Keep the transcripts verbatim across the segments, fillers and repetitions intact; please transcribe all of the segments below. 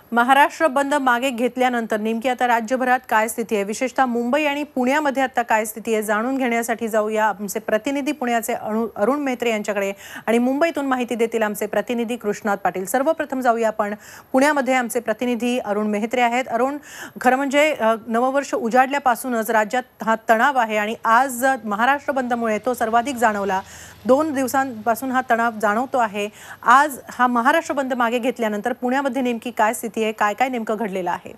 महाराष्ट्र बंद मागे घेतल्यानंतर नेमकी आता राज्यभरात काय स्थिती आहे, विशेषतः मुंबई आणि पुण्यामध्ये आता काय स्थिती आहे जाणून घेण्यासाठी जाऊया आमचे प्रतिनिधी पुण्याचे अरुण मेहत्रे यांच्याकडे आणि मुंबईतून माहिती देतील आमचे प्रतिनिधी कृष्णात पाटील। सर्वप्रथम जाऊया आपण पुण्यामध्ये, आमचे प्रतिनिधी अरुण मेहत्रे आहेत। अरुण, खरं म्हणजे नववर्ष उजाडल्यापासूनच राज्यात हा तणाव आहे आणि आज महाराष्ट्र बंदमुळे तो सर्वाधिक जाणवला। दोन दिवसांपासून हा तणाव जाणवतो आहे। आज हा महाराष्ट्र बंद मागे घेतल्यानंतर पुण्यामध्ये नेमकी काय स्थिती आहे, काय काय नेमकं घडलेलं आहे?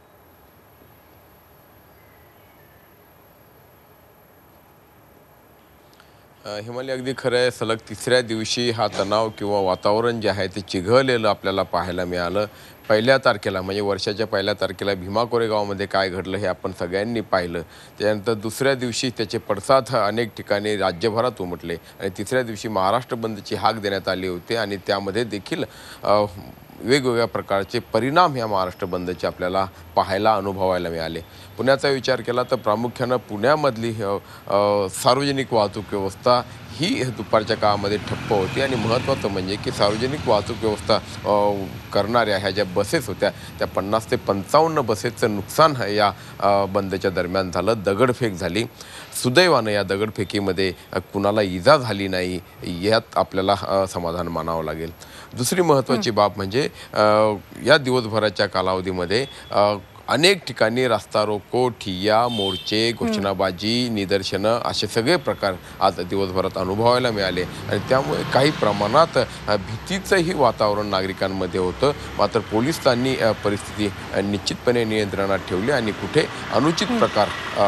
हिमालय, अगदी खरं आहे। सलग तिसऱ्या दिवशी हा तणाव किंवा वातावरण जे आहे ते चिघळलेलं आपल्याला पाहायला मिळालं। पहिल्या तारखेला म्हणजे वर्षाच्या पहिल्या तारखेला भीमा कोरेगावमध्ये काय घडलं हे आपण सगळ्यांनी पाहिलं। त्यानंतर दुसऱ्या दिवशी त्याचे पडसाद अनेक ठिकाणी राज्यभरात उमटले आणि तिसऱ्या दिवशी महाराष्ट्र बंदची हाक देण्यात आली होती आणि त्यामध्ये देखील वेगवेगळ्या प्रकारचे परिणाम ह्या महाराष्ट्र बंदचे आपल्याला पाहायला अनुभवायला मिळाले। पुण्याचा विचार केला तर प्रामुख्यानं पुण्यामधली सार्वजनिक वाहतूक व्यवस्था ही दुपारच्या काळामध्ये ठप्प होती आणि महत्त्वाचं म्हणजे की सार्वजनिक वाहतूक व्यवस्था करणाऱ्या ह्या ज्या बसेस होत्या त्या पन्नास ते पंचावन्न बसेसचं नुकसान या बंदच्या दरम्यान झालं। दगडफेक झाली। सुदैवानं या दगडफेकीमध्ये कुणाला इजा झाली नाही, यात आपल्याला समाधान मानावं लागेल। दुसरी महत्त्वाची बाब म्हणजे या दिवसभराच्या कालावधीमध्ये अनेक ठिकाणी रास्ता रोको, ठिय्या, मोर्चे, घोषणाबाजी, निदर्शनं असे सगळे प्रकार आज दिवसभरात अनुभवायला मिळाले आणि त्यामुळे काही प्रमाणात भीतीचंही वातावरण नागरिकांमध्ये होतं। मात्र पोलिसांनी परिस्थिती निश्चितपणे नियंत्रणात ठेवली आणि कुठे अनुचित प्रकार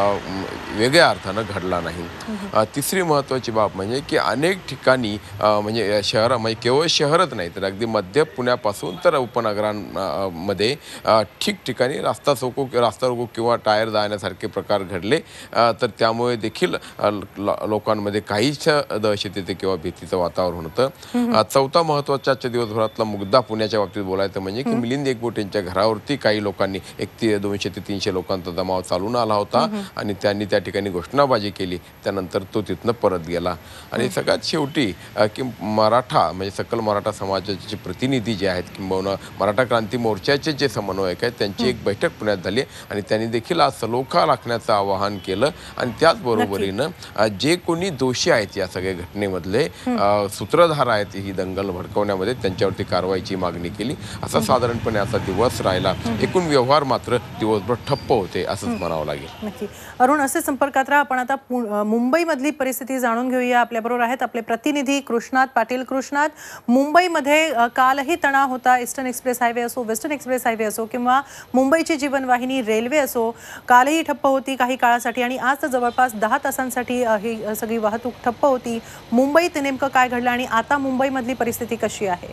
वेगळ्या अर्थानं घडला नाही। तिसरी महत्त्वाची बाब म्हणजे की अनेक ठिकाणी म्हणजे शहर म्हणजे केवळ शहरच नाही तर अगदी मध्य पुण्यापासून तर उपनगरांमध्ये ठिकठिकाणी रास्ता रोको रास्ता रोको किंवा टायर जाळण्यासारखे प्रकार घडले। तर त्यामुळे देखील लोकांमध्ये काहीच दहशतीचे किंवा भीतीचं वातावरण होतं। चौथा महत्त्वाचा आजच्या दिवसभरातला मुद्दा पुण्याच्या बाबतीत बोलायचं म्हणजे की मिलिंद एकबोटे यांच्या घरावरती काही लोकांनी एक ते दोनशे ते तीनशे लोकांचा जमाव चालून आला होता आणि त्यांनी त्या ठिकाणी घोषणाबाजी केली। त्यानंतर तो तिथनं परत गेला आणि सगळ्यात शेवटी की मराठा म्हणजे सकल मराठा समाजाचे प्रतिनिधी जे आहेत किंबहुना मराठा क्रांती मोर्चाचे जे समन्वयक आहेत त्यांची एक बैठक पुण्यात झाली आणि त्यांनी देखील आज सलोखा राखण्याचं आवाहन केलं आणि त्याचबरोबरीनं जे कोणी दोषी आहेत या सगळ्या घटनेमधले सूत्रधार आहेत ही दंगल भडकवण्यामध्ये त्यांच्यावरती कारवाईची मागणी केली। असा साधारणपणे असा दिवस राहिला। एकूण व्यवहार मात्र दिवसभर ठप्प होते असंच म्हणावं लागेल। नक्की अरुण, असे संपर्कात राहा। आपण आता मुंबईमधली परिस्थिती जाणून घेऊया। आपल्याबरोबर आहेत आपले प्रतिनिधी कृष्णात पाटील। कृष्णात, मुंबईमध्ये कालही तणाव होता। ईस्टर्न एक्सप्रेस हायवे असो, वेस्टर्न एक्सप्रेस हायवे असो किंवा मुंबईची जीवनवाहिनी रेल्वे असो, कालही ठप्प होती काही काळासाठी आणि आज तर जवळपास दहा तासांसाठी ही सगळी वाहतूक ठप्प होती। मुंबईत नेमकं काय घडलं आणि आता मुंबईमधली परिस्थिती कशी आहे?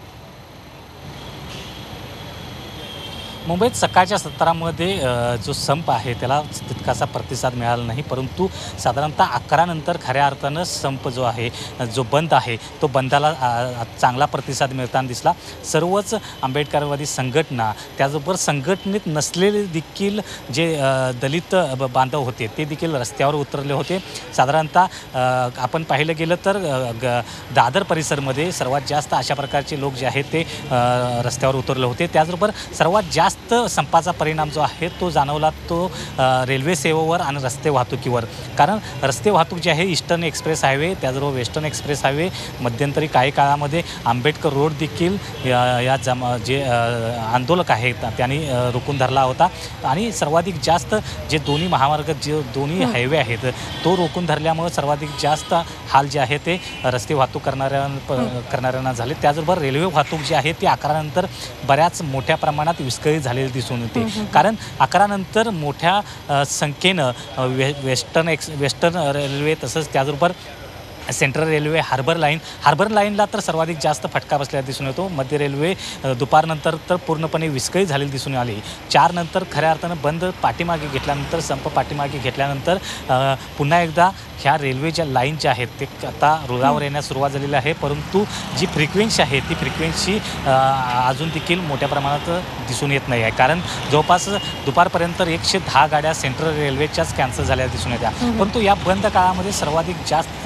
मुंबईत सकाळच्या सत्रामध्ये जो संप आहे त्याला तितकासा प्रतिसाद मिळाला नाही, परंतु साधारणतः अकरा नंतर खऱ्या अर्थानं संप जो आहे जो बंद आहे तो बंदाला चांगला प्रतिसाद मिळताना दिसला। सर्वच आंबेडकरवादी संघटना, त्याचबरोबर संघटनेत नसलेले देखील जे दलित बांधव होते ते देखील रस्त्यावर उतरले होते। साधारणतः आपण पाहिलं गेलं तर दादर परिसरमध्ये सर्वात जास्त अशा प्रकारचे लोक जे आहेत ते रस्त्यावर उतरले होते। त्याचबरोबर सर्वात जास्त संपाचा परिणाम जो आहे तो जाणवला तो रेल्वे सेवेवर आणि रस्ते वाहतुकीवर। कारण रस्ते वाहतूक जी आहे ईस्टर्न एक्सप्रेस हायवे, त्याचबरोबर वेस्टर्न एक्सप्रेस हायवे, मध्यंतरी काही काळामध्ये आंबेडकर रोड देखील या जमा जे आंदोलक आहेत त्यांनी रोखून धरला होता आणि सर्वाधिक जास्त जे दोन्ही महामार्ग जे दोन्ही हायवे आहेत तो रोखून धरल्यामुळे सर्वाधिक जास्त हाल जे आहे ते रस्ते वाहतूक करणाऱ्या करणाऱ्यांना झाले। त्याचबरोबर रेल्वे वाहतूक जी आहे ती अकरा नंतर बऱ्याच मोठ्या प्रमाणात विस्कळीत झालेली दिसून येते। कारण अकरा नंतर मोठ्या संख्येनं वे वेस्टर्न एक्स वेस्टर्न रेल्वे तसंच त्याचबरोबर Central Railway, Harbour Line Harbour लाईनला तर सर्वाधिक जास्त फटका बसलेला दिसून येतो। मध्य रेल्वे दुपारनंतर तर पूर्णपणे विस्कळीत झालेली दिसून आली। चार नंतर खऱ्या अर्थानं बंद पाठीमागे घेतल्यानंतर संप पाठीमागे घेतल्यानंतर पुन्हा एकदा ह्या रेल्वे ज्या लाईन ज्या आहेत ते आता रुळावर येण्यास सुरुवात झालेली आहे, परंतु जी फ्रिक्वेन्सी आहे ती फ्रिक्वेन्सी अजून देखील मोठ्या प्रमाणात दिसून येत नाही आहे। कारण जवळपास दुपारपर्यंत एकशे दहा गाड्या सेंट्रल रेल्वेच्याच कॅन्सल झाल्या दिसून येत्या, परंतु या बंद काळामध्ये सर्वाधिक जास्त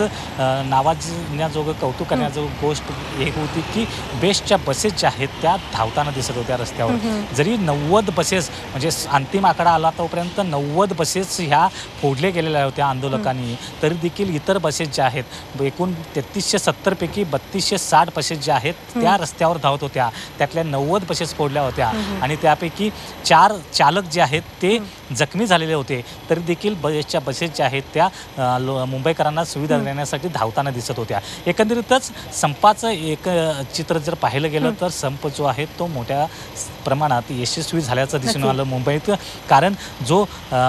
नावाजण्याजोगं कौतुक करण्याजोगं गोष्ट एक होती की बेस्टच्या बसेस ज्या आहेत त्या धावताना दिसत होत्या रस्त्यावर. जरी नव्वद बसेस म्हणजे अंतिम आकडा आला तोपर्यंत नव्वद बसेस ह्या फोडले गेलेल्या होत्या आंदोलकांनी, तरी देखील इतर बसेस ज्या आहेत एकूण तेहतीसशे सत्तरपैकी बत्तीसशे साठ बसेस ज्या आहेत त्या रस्त्यावर धावत होत्या. त्यातल्या नव्वद बसेस फोडल्या होत्या आणि त्यापैकी चार चालक जे आहेत ते जखमी झालेले होते. तरी देखील बसच्या बसेस ज्या आहेत त्या मुंबईकरांना सुविधा देण्यासाठी धावताना दिसत होत्या. एकंदरीतच संपाचं एक चित्र जर पाहिलं गेलं तर संप जो आहे तो मोठ्या प्रमाणात यशस्वी झाल्याचं दिसून आलं मुंबईत. कारण जो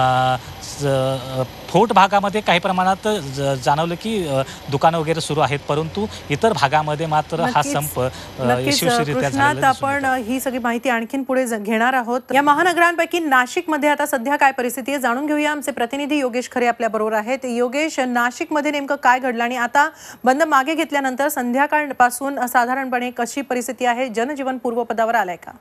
फोर्ट भागामध्ये काही प्रमाणात जाणवलं की दुकानं वगैरे सुरू आहेत, परंतु इतर भागामध्ये मात्र हा संप यशस्वीरित्या झालेला. आपण ही सगळी माहिती आणखीन पुढे घेणार आहोत. या महानगरांपैकी नाशिकमध्ये आता सध्या काय परिस्थिती आहे जाणून घेऊया. आमचे प्रतिनिधी योगेश खरे आपल्या बरोबर आहेत. योगेश, नाशिकमध्ये नेमकं काय घडलं आणि आता बंद मागे घेतल्यानंतर संध्याकाळपासून साधारणपणे कशी परिस्थिती आहे? जनजीवन पूर्वपदावर आलंय का?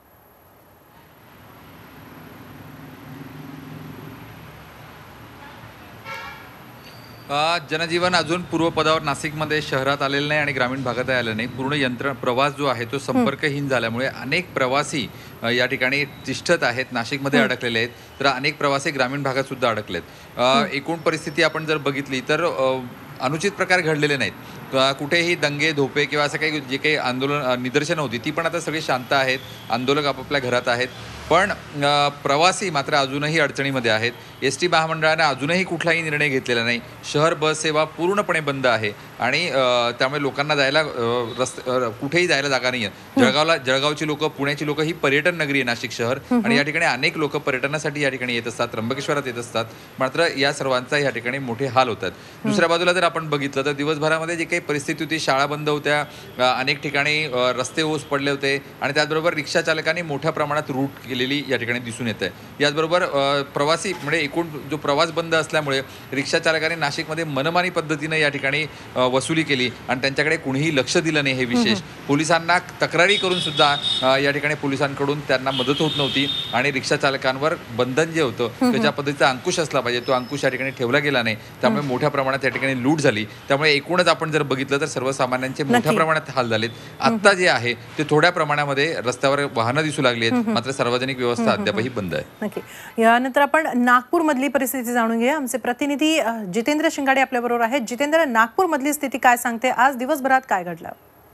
जनजीवन अजून पूर्वपदावर नाशिकमध्ये शहरात आलेलं नाही आणि ग्रामीण भागातही आलं नाही. पूर्ण यंत्र प्रवास जो आहे तो संपर्कहीन झाल्यामुळे अनेक प्रवासी या ठिकाणी तिष्ठत आहेत, नाशिकमध्ये अडकलेले आहेत, तर अनेक प्रवासी ग्रामीण भागात सुद्धा अडकलेत. एकूण परिस्थिती आपण जर बघितली तर अनुचित प्रकार घडलेले नाहीत. कुठेही दंगे धोपे किंवा असं काही जे काही आंदोलन निदर्शनं होती ती पण आता सगळी शांत आहेत. आंदोलक आपापल्या घरात आहेत, पण प्रवासी मात्र अजूनही अडचणीमध्ये आहेत. एस टी महामंडळाने अजूनही कुठलाही निर्णय घेतलेला नाही. शहर बस सेवा पूर्णपणे बंद आहे आणि त्यामुळे लोकांना जायला रस्ते कुठेही जायला जागा नाही आहे. जळगावला जळगावची लोक, पुण्याची लोक ही पर्यटन नगरी आहे नाशिक शहर, आणि या ठिकाणी अनेक लोक पर्यटनासाठी या ठिकाणी येत असतात, त्र्यंबकेश्वरात येत असतात. मात्र या सर्वांचा या ठिकाणी मोठे हाल होतात. दुसऱ्या बाजूला जर आपण बघितलं तर दिवसभरामध्ये जी काही परिस्थिती होती, शाळा बंद होत्या, अनेक ठिकाणी रस्ते ओस पडले होते आणि त्याचबरोबर रिक्षा चालकांनी मोठ्या प्रमाणात रूट केलेली या ठिकाणी दिसून येत आहे. याचबरोबर प्रवासी म्हणजे एकूण जो प्रवास बंद असल्यामुळे रिक्षा चालकांनी नाशिकमध्ये मनमानी पद्धतीने या ठिकाणी वसुली केली आणि त्यांच्याकडे कुणीही लक्ष दिलं नाही. हे विशेष, पोलिसांना तक्रारी करून सुद्धा या ठिकाणी पोलिसांकडून त्यांना मदत होत नव्हती आणि रिक्षा चालकांवर बंधन जे होतं त्याच्या पद्धतीचा अंकुश असला पाहिजे तो अंकुश या ठिकाणी ठेवला गेला नाही. त्यामुळे मोठ्या प्रमाणात या ठिकाणी लूट झाली. त्यामुळे एकूणच आपण जर बघितलं तर सर्वसामान्यांचे मोठ्या प्रमाणात हाल झालेत. आता जे आहे ते थोड्या प्रमाणामध्ये रस्त्यावर वाहनं दिसू लागली आहेत, मात्र सार्वजनिक व्यवस्था अद्यापही बंद आहे. नक्की. यानंतर आपण नागपूर मधली परिस्थिती जाणून घेऊया. आमचे प्रतिनिधी जितेंद्र शिंगाडे आपल्या बरोबर आहेत. जितेंद्र, नागपूर मधली स्थिती काय सांगते? आज दिवसभरात काय घडलं?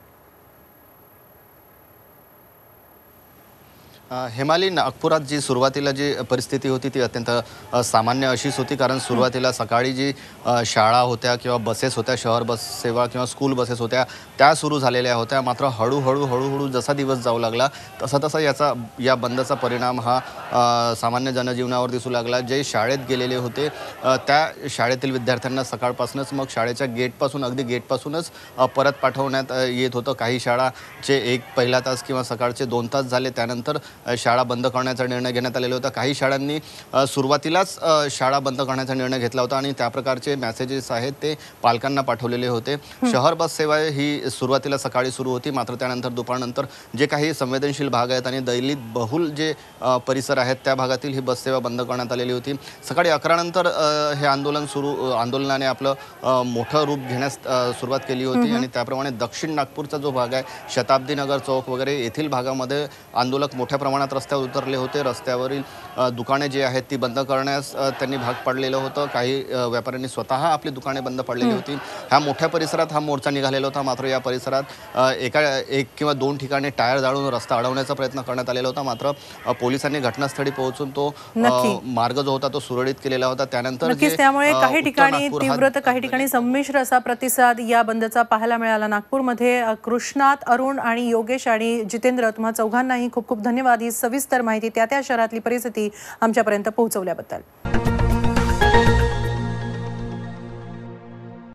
हेमाली, नागपुरात जी सुरुवातीला जी परिस्थिती होती ती अत्यंत सामान्य अशीच होती. कारण सुरुवातीला सकाळी जी शाळा होत्या किंवा बसेस होत्या, शहर बस सेवा किंवा स्कूल बसेस होत्या त्या सुरू झालेल्या होत्या. मात्र हळूहळू हळूहळू जसा दिवस जाऊ लागला तसा तसा याचा या बंदचा परिणाम हा सामान्य जनजीवनावर दिसू लागला. जे शाळेत गेलेले होते त्या शाळेतील विद्यार्थ्यांना सकाळपासूनच मग शाळेच्या गेटपासून अगदी गेटपासूनच परत पाठवण्यात येत होतं. काही शाळाचे एक पहिला तास किंवा सकाळचे दोन तास झाले, त्यानंतर शाळा बंद करण्याचा निर्णय घेण्यात आलेला होता. काही शाळांनी सुरुवातीलाच शाळा बंद करण्याचा निर्णय घेतला होता आणि त्या प्रकारचे मेसेजेस आहेत ते पालकांना पाठवलेले होते. शहर बस सेवा ही सुरुवातीला सकाळी सुरू होती, मात्र त्यानंतर दुपारनंतर जे काही संवेदनशील भाग आहेत आणि दैलित बहुल जे परिसर आहेत त्या भागातील ही बस सेवा बंद करण्यात आलेली होती. सकाळी अकरा नंतर हे आंदोलन सुरू आंदोलनाने आपलं मोठं रूप घेण्यास सुरुवात केली होती आणि त्याप्रमाणे दक्षिण नागपूरचा जो भाग आहे, शताब्दी नगर चौक वगैरे येथील भागामध्ये आंदोलक मोठ्या प्रमाणात रस्त्यावर उतरले होते. रस्त्यावरील दुकाने जी आहेत ती बंद करण्यास त्यांनी भाग पाडलेलं होतं. काही व्यापाऱ्यांनी स्वतः आपली दुकाने बंद पाडलेली होती. ह्या मोठ्या परिसरात हा मोर्चा निघालेला होता. मात्र या परिसरात एका एक किंवा दोन ठिकाणी टायर जाळून रस्ता अडवण्याचा प्रयत्न करण्यात आलेला होता. मात्र पोलिसांनी घटनास्थळी पोहोचून तो मार्ग जो होता तो सुरळीत केलेला होता. त्यानंतर त्यामुळे काही ठिकाणी तीव्र तर काही ठिकाणी संमिश्र असा प्रतिसाद या बंदचा पाहायला मिळाला नागपूरमध्ये. कृष्णात, अरुण आणि योगेश आणि जितेंद्र, तुम्हा चौघांनाही खूप खूप धन्यवाद ही सविस्तर माहिती त्या त्या शहरातली परिस्थिती आमच्यापर्यंत पोहोचवल्याबद्दल.